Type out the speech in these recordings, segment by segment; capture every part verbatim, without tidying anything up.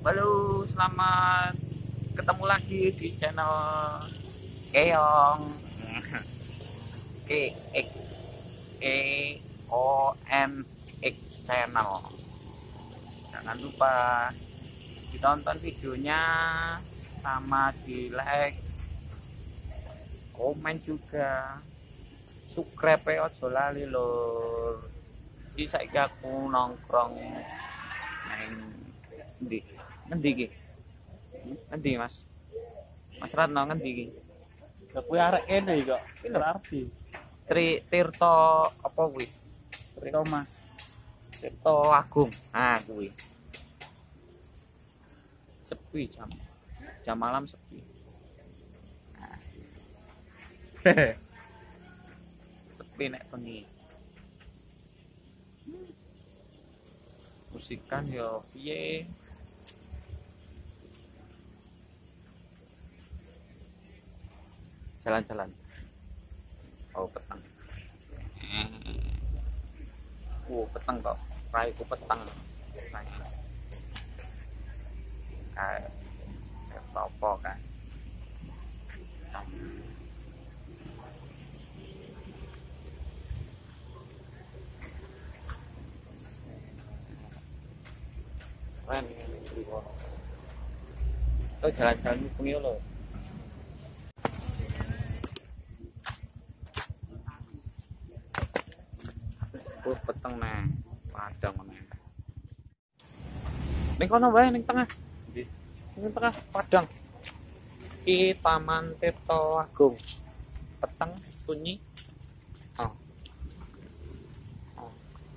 Halo, selamat ketemu lagi di channel Keong. K X E O N X channel. Jangan lupa ditonton videonya, sama di like, komen juga, subscribe ya ojo lali lur. Iki saiki aku nongkrong nang ndi? Ngendi iki? Ngendi Mas? Mas Ratno ngendi iki? Lah kuwi arek kene kok. Lho. Arti. Tri Tirto apa kuwi? Thomas. Tirto Agung. Ah kuwi. Sepi jam. Jam malam sepi. Nah. Sepi nek bengi. Musikan yo piye? Jalan-jalan. Oh, petang. Oh, petang kok. Raiku petang. Saya. Kayak kayak apa kan? Jam. Keren ini. Itu jalan-jalan bengi lho. Oh, peteng nih, padang nih. Ning kono wae ning tengah. Nggih. Ning tengah padang. Iki Taman Tirto Agung. Peteng sunyi. Oh. Oh.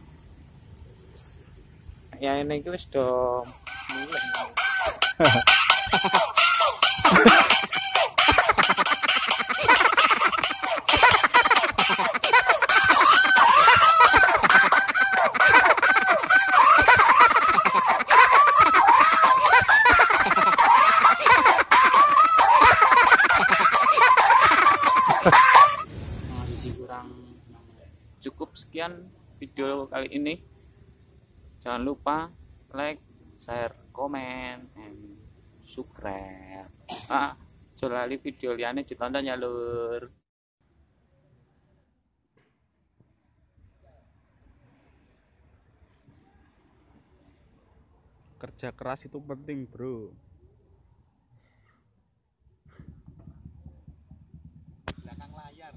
Ya ini iki wis do mulai. Kurang cukup sekian video kali ini. Jangan lupa like, share, komen, and subscribe. Ah, jolali video liane ditonton ya lur. Kerja keras itu penting, Bro. Belakang layar.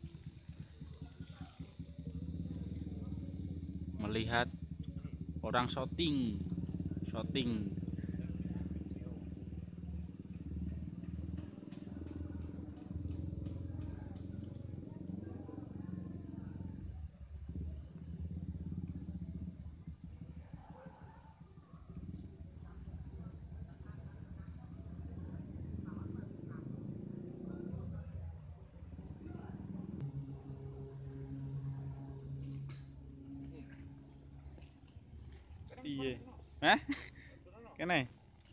Melihat orang syuting, syuting. Iya. Hah? Kene.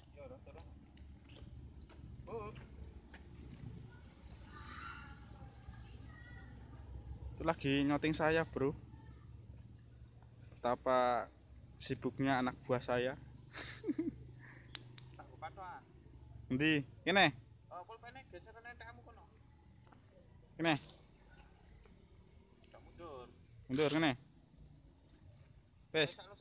Itu lagi nyoting saya, Bro. Betapa sibuknya anak buah saya. Endi? Kene. Oh, pulpene geser kamu kono. Kene. Mundur. Mundur kene. Wes.